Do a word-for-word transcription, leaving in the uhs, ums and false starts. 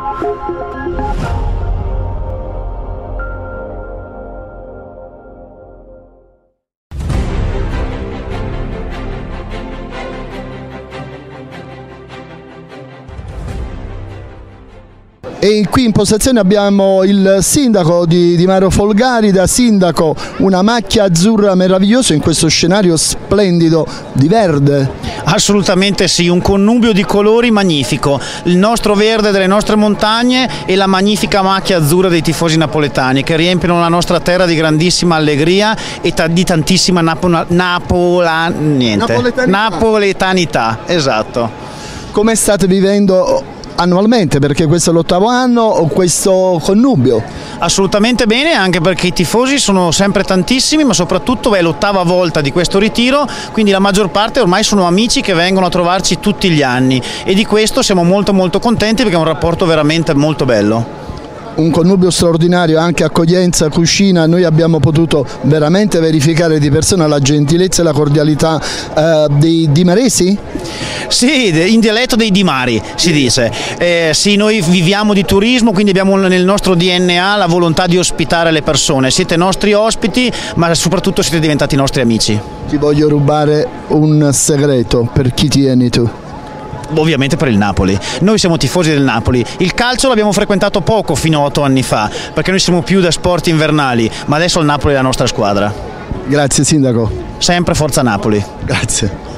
E qui in postazione abbiamo il sindaco di, di Mario Folgarida. Sindaco, una macchia azzurra meravigliosa in questo scenario splendido di verde. Assolutamente sì, un connubio di colori magnifico, il nostro verde delle nostre montagne e la magnifica macchia azzurra dei tifosi napoletani che riempiono la nostra terra di grandissima allegria e di tantissima napola, napola, niente, napoletanità. napoletanità, esatto. Come state vivendo annualmente, perché questo è l'ottavo anno, questo connubio? Assolutamente bene, anche perché i tifosi sono sempre tantissimi, ma soprattutto è l'ottava volta di questo ritiro, quindi la maggior parte ormai sono amici che vengono a trovarci tutti gli anni e di questo siamo molto molto contenti perché è un rapporto veramente molto bello. Un connubio straordinario, anche accoglienza, cucina. Noi abbiamo potuto veramente verificare di persona la gentilezza e la cordialità eh, dei dimaresi? Sì, in dialetto dei dimari si dice. Eh, sì, noi viviamo di turismo, quindi abbiamo nel nostro D N A la volontà di ospitare le persone. Siete nostri ospiti, ma soprattutto siete diventati nostri amici. Ti voglio rubare un segreto: per chi tieni tu? Ovviamente per il Napoli. Noi siamo tifosi del Napoli. Il calcio l'abbiamo frequentato poco fino a otto anni fa, perché noi siamo più da sport invernali, ma adesso il Napoli è la nostra squadra. Grazie sindaco. Sempre forza Napoli. Grazie.